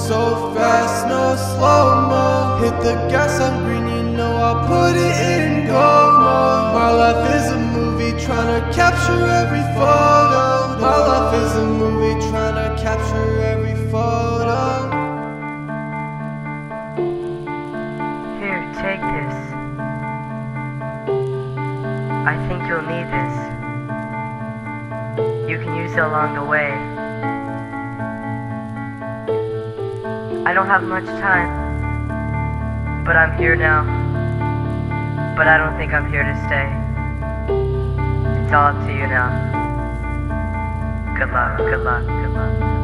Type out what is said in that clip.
so fast, no slow-mo. Hit the gas on green, you know I'll put it in go-mo. My life is a movie, tryna capture every photo. My life is a movie, tryna capture every photo. Here, take this. I think you'll need this. You can use it along the way. I don't have much time, but I'm here now. But I don't think I'm here to stay. It's all up to you now. Good luck, good luck, good luck.